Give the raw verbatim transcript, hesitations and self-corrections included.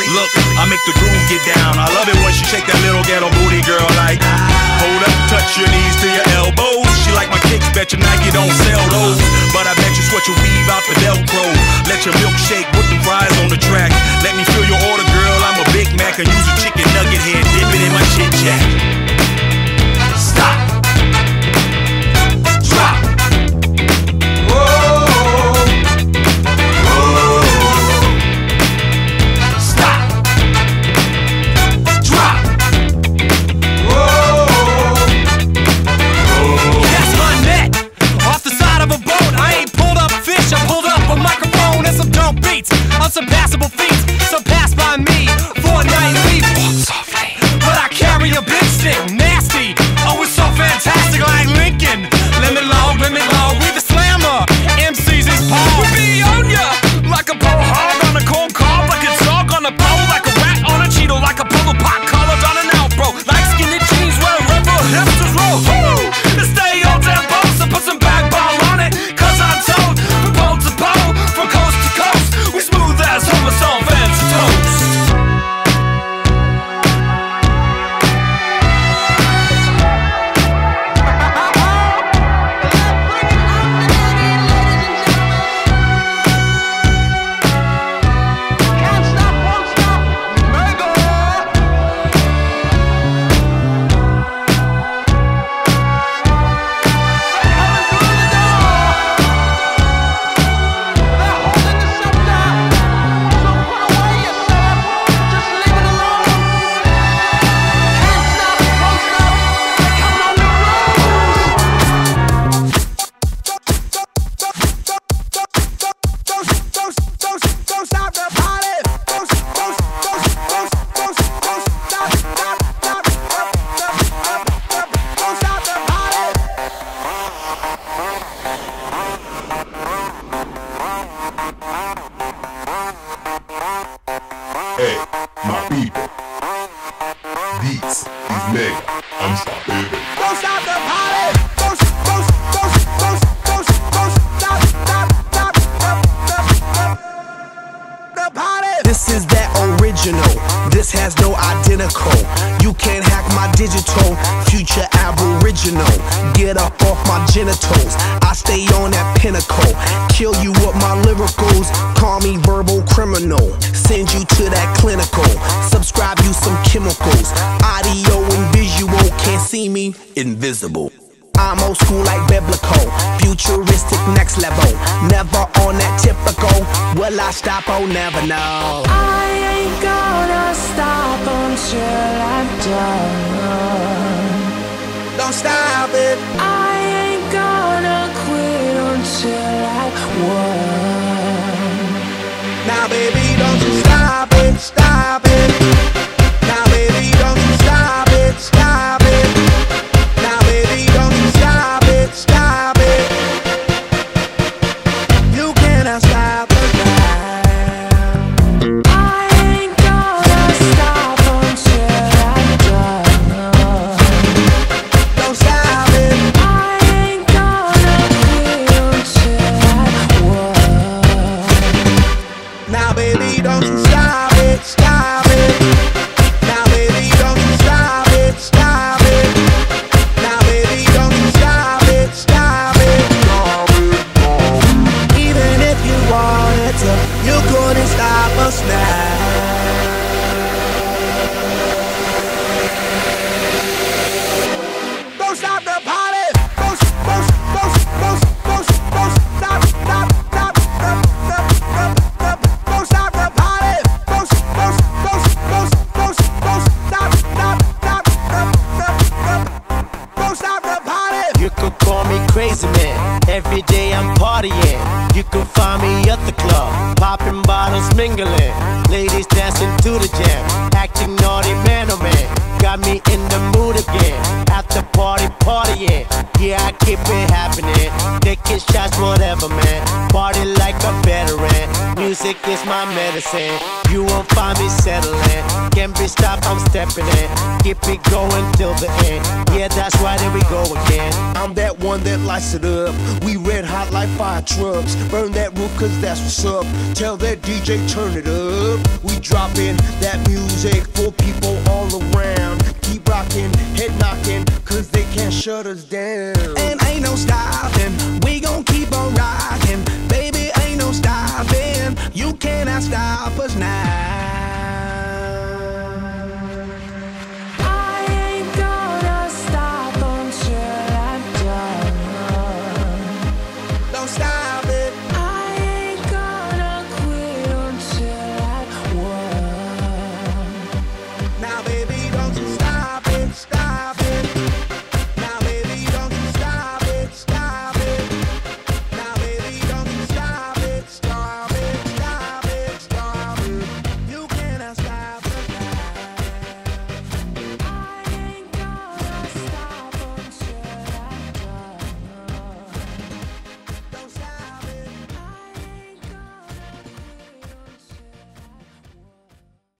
Look, I make the groove get down. I love it when she shake that little ghetto booty, girl. Like, hold up, touch your knees to your elbows. She like my kicks, bet your Nike don't sell those. But I bet you sweat your weave out the Velcro. Let your milkshake with the fries on the track. Let me fill your order, girl. I'm a Big Mac and use a chicken nugget head, dip it in my chit chat. Stop. Drop. Whoa. Whoa. Stop. Drop. Whoa. Whoa. That's my net. Off the side of a boat. I ain't pulled up fish. I pulled up a microphone and some dope beats. Unsurpassable feats, surpassed by me. For a night leave. Walk softly. But I carry a big stick. Nasty. Oh, it's so fantastic like Lincoln. Lemon long, lemon long. We the slammer. M C's is Paul. We be on ya. Like a pole hog on a corn cob. Like a dog on a pole. Like a rat on a Cheeto. Like a puddle pot colored on an outbro. Like skinny jeans where river hipsters roll. Woo! To stay on tempo. So put some backbone on it. Cause I'm told. From pole to pole. From coast to coast. We smooth as homer song fans to toast. Hey, my people, this is mega unstoppable. Don't stop the party! Don't, don't, don't, don't, don't, don't stop, stop, stop, stop, stop, the party! This is that original, this has no identical. You can't hack my digital, future aboriginal. Get up off my genitals, I stay on that pinnacle. Kill you with my lyricals, call me verbal criminal. Send you to that clinical, subscribe you some chemicals. Audio and visual, can't see me, invisible. I'm old school like biblical, futuristic next level. Never on that typical, will I stop? Oh, never know. I ain't gonna stop until I'm done. Don't stop it. I ain't gonna quit until I won. Now baby, don't you stop it, stop it. Now baby, don't you stop it, stop it. Now baby, don't you stop it, stop it. You cannot stop it now. I ain't gonna stop until I'm done. Don't stop it. I ain't gonna quit until I won. Now baby, don't you stop it, stop it. Now baby, don't you stop it, stop it. Now baby, don't you stop it, stop it. Even if you wanted to, you couldn't stop us now. Don't stop the party. Don't, don't, don't, don't, don't, don't stop, stop, stop, stop, stop, stop, stop. Don't stop the party. Don't, don't, don't, don't, don't, don't stop, stop, stop, stop, stop, stop. Don't stop the party. You could call me crazy man, every day I'm partying. You can find me at the club, popping bottles, mingling. Ladies dancing to the jam, acting naughty man oh man. Got me in the mood again. After the party partying. Yeah, I keep it happening. Taking shots, whatever, man. Party like a veteran. Music is my medicine. You won't find me settling. Can't be stopped, I'm stepping in. Keep it going till the end. Yeah, that's right, there we go again. I'm that one that lights it up. We red hot like fire trucks. Burn that roof cause that's what's up. Tell that D J turn it up. We dropping that music for people all around. Keep rocking, head knocking, cause they can't shut us down. And ain't no stopping, we gon' keep on rocking. Baby, ain't no stopping, you cannot stop us now.